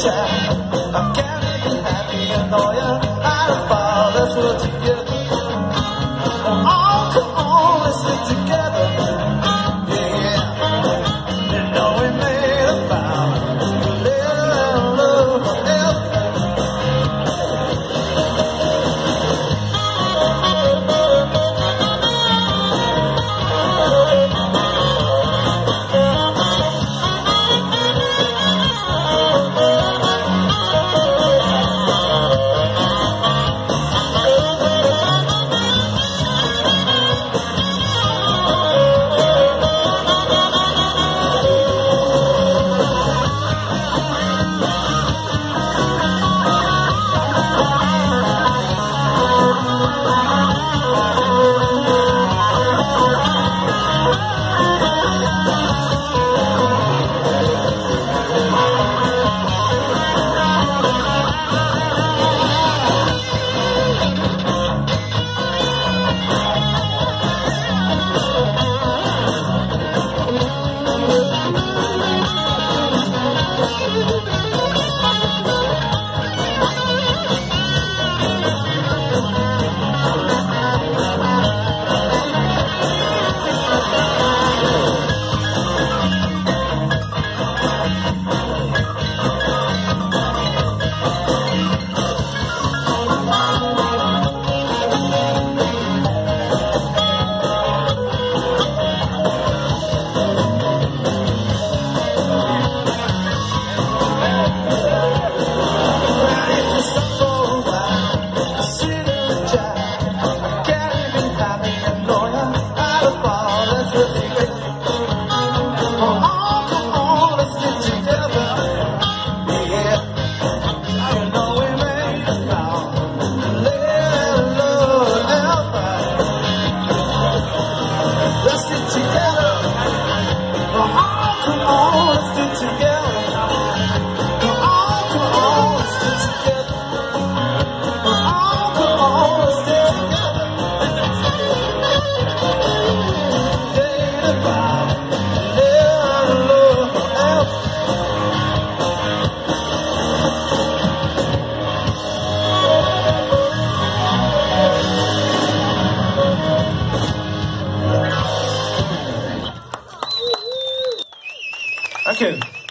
child. I can't even happy and know you. I don't fall, that's what you get. Oh, come on, let's stick together. Yeah, you know we made a vow. Live love forever. Thank you.